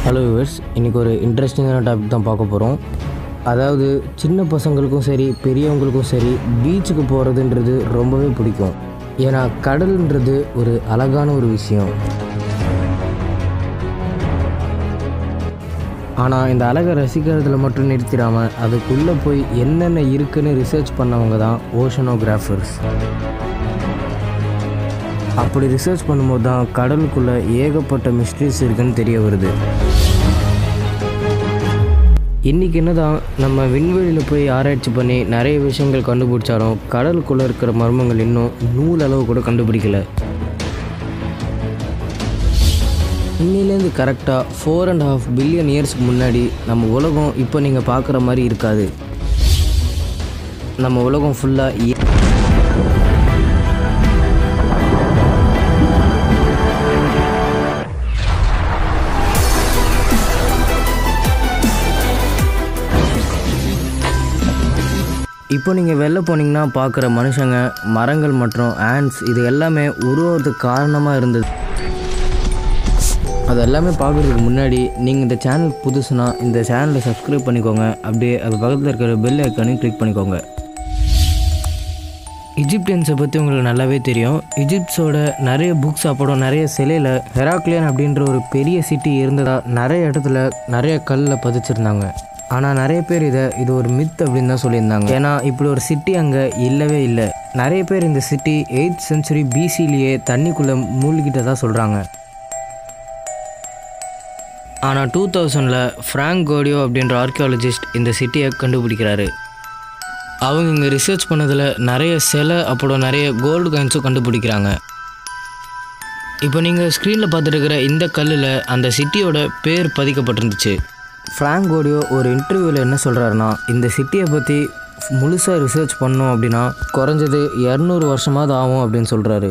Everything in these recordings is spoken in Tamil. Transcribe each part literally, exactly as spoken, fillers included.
ஹலோ வியூவர்ஸ், இன்றைக்கி ஒரு இன்ட்ரெஸ்டிங்கான டாபிக் தான் பார்க்க போகிறோம். அதாவது சின்ன பசங்களுக்கும் சரி பெரியவங்களுக்கும் சரி பீச்சுக்கு போகிறதுன்றது ரொம்பவே பிடிக்கும். ஏன்னா கடல்ன்றது ஒரு அழகான ஒரு விஷயம். ஆனால் இந்த அழகை ரசிக்கிறதுல மட்டும் நிறுத்திடாமல் அதுக்குள்ளே போய் என்னென்ன இருக்குன்னு ரிசர்ச் பண்ணவங்க தான் ஓஷனோகிராஃபர்ஸ். அப்படி ரிசர்ச் பண்ணும்போது தான் கடலுக்குள்ளே ஏகப்பட்ட மிஸ்ட்ரிஸ் இருக்குன்னு தெரிய வருது. இன்றைக்கி என்ன தான் நம்ம விண்வெளியில் போய் ஆராய்ச்சி பண்ணி நிறைய விஷயங்கள் கண்டுபிடிச்சாலும் கடலுக்குள்ளே இருக்கிற மர்மங்கள் இன்னும் நூல் அளவு கூட கண்டுபிடிக்கல. இன்னிலேருந்து கரெக்டாக ஃபோர் அண்ட் ஹாஃப் பில்லியன் இயர்ஸ்க்கு முன்னாடி நம்ம உலகம் இப்போ நீங்கள் பார்க்குற மாதிரி இருக்காது. நம்ம உலகம் ஃபுல்லாக இப்போ நீங்கள் வெளில போனீங்கன்னா பார்க்குற மனுஷங்க, மரங்கள் மற்றும் ஆண்ட்ஸ் இது எல்லாமே உருவாகிறதுக்கு காரணமாக இருந்தது. அது எல்லாமே பார்க்குறதுக்கு முன்னாடி நீங்கள் இந்த சேனலுக்கு புதுசுனா இந்த சேனலை சப்ஸ்கிரைப் பண்ணிக்கோங்க. அப்படியே அது பக்கத்தில் இருக்கிற பெல் ஐக்கானையும் கிளிக் பண்ணிக்கோங்க. இஜிப்டியன்ஸை பற்றி உங்களுக்கு நல்லாவே தெரியும். இஜிப்ட்ஸோட நிறைய புக்ஸ் அப்புறம் நிறைய சிலையில் ஹெராக்லியன் அப்படின்ற ஒரு பெரிய சிட்டி இருந்ததாக நிறைய இடத்துல நிறைய கல்லில் பதிச்சிருந்தாங்க. ஆனால் நிறைய பேர் இதை இது ஒரு மித் அப்படின்னு தான் சொல்லியிருந்தாங்க. ஏன்னா இப்படி ஒரு சிட்டி அங்கே இல்லவே இல்லை. நிறைய பேர் இந்த சிட்டி எயித் சென்ச்சுரி பிசிலேயே தண்ணிக்குள்ளே மூழ்கிட்டதாக சொல்கிறாங்க. ஆனால் டூ தௌசண்டில் ஃப்ராங்க் கோடியோ அப்படின்ற ஆர்கியாலஜிஸ்ட் இந்த சிட்டியை கண்டுபிடிக்கிறாரு. அவங்க இங்கே ரிசர்ச் பண்ணதில் நிறைய சிலை அப்புறம் நிறைய கோல்டு காயின்ஸும் கண்டுபிடிக்கிறாங்க. இப்போ நீங்கள் ஸ்க்ரீனில் பார்த்துட்டு இருக்கிற இந்த கல்லில் அந்த சிட்டியோட பேர் பதிக்கப்பட்டிருந்துச்சு. ஃப்ராங்க் கோடியோ ஒரு இன்டர்வியூவில் என்ன சொல்கிறாருன்னா, இந்த சிட்டியை பற்றி முழுசாக ரிசர்ச் பண்ணோம் அப்படின்னா குறைஞ்சது இரநூறு வருஷமாவது ஆகும் அப்படின்னு சொல்கிறாரு.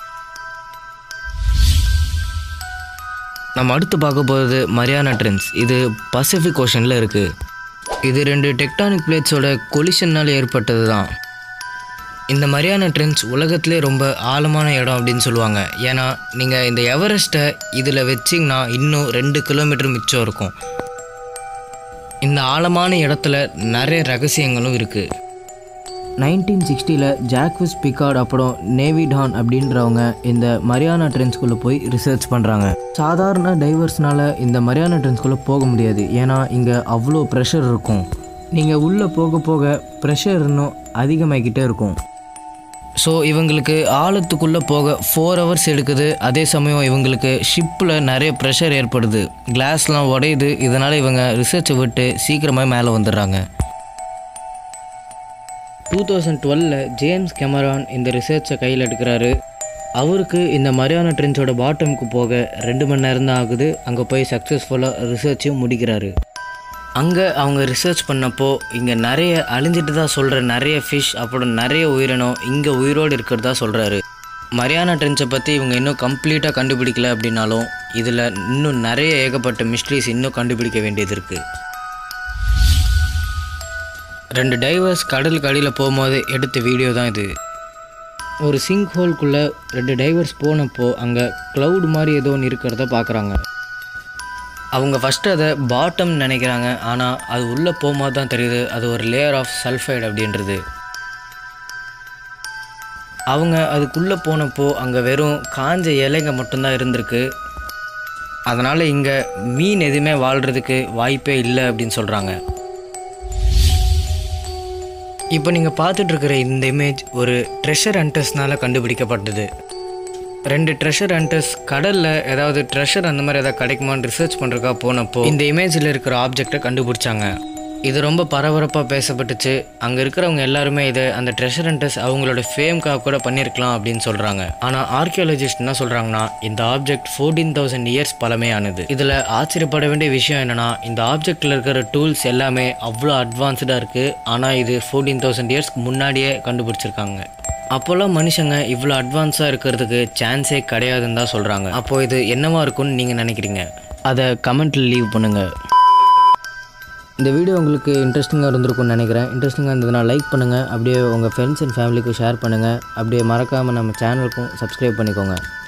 நம்ம அடுத்து பார்க்க போகிறது மரியானா ட்ரென்ச். இது பசிபிக் ஓஷனில் இருக்குது. இது ரெண்டு டெக்டானிக் பிளேட்ஸோட கொலிஷனால் ஏற்பட்டது தான். இந்த மரியானா ட்ரென்ச் உலகத்திலே ரொம்ப ஆழமான இடம் அப்படின்னு சொல்லுவாங்க. ஏன்னா நீங்கள் இந்த எவரெஸ்ட்டை இதில் வச்சிங்கன்னா இன்னும் ரெண்டு கிலோமீட்டர் மிச்சம் இருக்கும். இந்த ஆழமான இடத்துல நிறைய ரகசியங்களும் இருக்குது. நைன்டீன் சிக்ஸ்டியில் ஜாக்விஸ் பிகார்ட் அப்புறம் நேவிட் ஹான் அப்படின்றவங்க இந்த மரியானா ட்ரென்ச்குள்ளே போய் ரிசர்ச் பண்ணுறாங்க. சாதாரண டைவர்ஸ்னால் இந்த மரியானா ட்ரென்ச்குள்ளே போக முடியாது. ஏன்னா இங்கே அவ்வளோ ப்ரெஷர் இருக்கும். நீங்கள் உள்ளே போக போக ப்ரெஷர் இன்னும் அதிகமாகிக்கிட்டே இருக்கும். ஸோ இவங்களுக்கு ஆழத்துக்குள்ளே போக ஃபோர் ஹவர்ஸ் எடுக்குது. அதே சமயம் இவங்களுக்கு ஷிப்பில் நிறைய ப்ரெஷர் ஏற்படுது, கிளாஸ்லாம் உடையுது. இதனால் இவங்க ரிசர்ச்சை விட்டு சீக்கிரமாக மேலே வந்துடுறாங்க. டூ தௌசண்ட் டுவெலில் ஜேம்ஸ் கேமரான் இந்த ரிசர்ச்சை கையில் எடுக்கிறாரு. அவருக்கு இந்த மரியானா ட்ரென்ச்சோட பாட்டமுக்கு போக ரெண்டு மணி நேரம் தான் ஆகுது. அங்கே போய் சக்ஸஸ்ஃபுல்லாக ரிசர்ச்சையும் முடிக்கிறாரு. அங்கே அவங்க ரிசர்ச் பண்ணப்போ இங்கே நிறைய அழிஞ்சிட்டு தான் சொல்கிற நிறைய ஃபிஷ் அப்புறம் நிறைய உயிரினம் இங்கே உயிரோடு இருக்கிறதா சொல்கிறாரு. மரியானா ட்ரென்ச்சை பற்றி இவங்க இன்னும் கம்ப்ளீட்டாக கண்டுபிடிக்கல அப்படின்னாலும் இதில் இன்னும் நிறைய ஏகப்பட்ட மிஸ்ட்ரிஸ் இன்னும் கண்டுபிடிக்க வேண்டியது இருக்குது. ரெண்டு டைவர்ஸ் கடலுக்கு அடியில் போகும்போது எடுத்த வீடியோ தான் இது. ஒரு சிங்க் ஹோல்குள்ளே ரெண்டு டைவர்ஸ் போனப்போ அங்கே க்ளவுட் மாதிரி ஏதோ ஒன்று இருக்கிறத பார்க்குறாங்க. அவங்க ஃபஸ்ட்டு அதை பாட்டம் நினைக்கிறாங்க. ஆனால் அது உள்ளே போகும்போது தான் தெரியுது அது ஒரு லேயர் ஆஃப் சல்ஃபைடு அப்படின்றது. அவங்க அதுக்குள்ளே போனப்போ அங்கே வெறும் காஞ்ச இலைங்க மட்டும்தான் இருந்திருக்கு. அதனால் இங்கே மீன் எதுவுமே வாழ்கிறதுக்கு வாய்ப்பே இல்லை அப்படின்னு சொல்கிறாங்க. இப்போ நீங்கள் பார்த்துட்ருக்கிற இந்த இமேஜ் ஒரு ட்ரெஷர் ஹண்டர்ஸ்னால் கண்டுபிடிக்கப்பட்டது. ரெண்டு ட்ரெஷர் ஹண்டர்ஸ் கடலில் ஏதாவது ட்ரெஷர் அந்த மாதிரி ஏதாவது கிடைக்குமான்னு ரிசர்ச் பண்ணுறக்கா போனப்போ இந்த இமேஜில் இருக்கிற ஆப்ஜெக்டை கண்டுபிடிச்சாங்க. இது ரொம்ப பரபரப்பாக பேசப்பட்டுச்சு. அங்கே இருக்கிறவங்க எல்லாருமே இதை அந்த ட்ரெஷர் ஹண்டர்ஸ் அவங்களோட ஃபேம்காக கூட பண்ணியிருக்கலாம் அப்படின்னு சொல்கிறாங்க. ஆனால் ஆர்கியாலஜிஸ்ட் என்ன சொல்கிறாங்கன்னா, இந்த ஆப்ஜெக்ட் ஃபோர்டீன் தௌசண்ட் இயர்ஸ் பழமையானது. இதில் ஆச்சரியப்பட வேண்டிய விஷயம் என்னென்னா, இந்த ஆப்ஜெக்டில் இருக்கிற டூல்ஸ் எல்லாமே அவ்வளோ அட்வான்ஸ்டாக இருக்குது. ஆனால் இது ஃபோர்டீன் தௌசண்ட் இயர்ஸ்க்கு முன்னாடியே கண்டுபிடிச்சிருக்காங்க. அப்போல்லாம் மனுஷங்க இவ்வளோ அட்வான்ஸாக இருக்கிறதுக்கு சான்ஸே கிடையாதுன்னு தான் சொல்கிறாங்க. அப்போது இது என்னவா இருக்கும்னு நீங்கள் நினைக்கிறீங்க? அதை கமெண்ட்டில் லீவ் பண்ணுங்கள். இந்த வீடியோ உங்களுக்கு இன்ட்ரெஸ்டிங்காக இருந்திருக்கும்னு நினைக்கிறேன். இன்ட்ரெஸ்டிங்காக இருந்ததுன்னா லைக் பண்ணுங்கள். அப்படியே உங்கள் ஃப்ரெண்ட்ஸ் அண்ட் ஃபேமிலிக்கு ஷேர் பண்ணுங்கள். அப்படியே மறக்காமல் நம்ம சேனலுக்கும் சப்ஸ்கிரைப் பண்ணிக்கோங்க.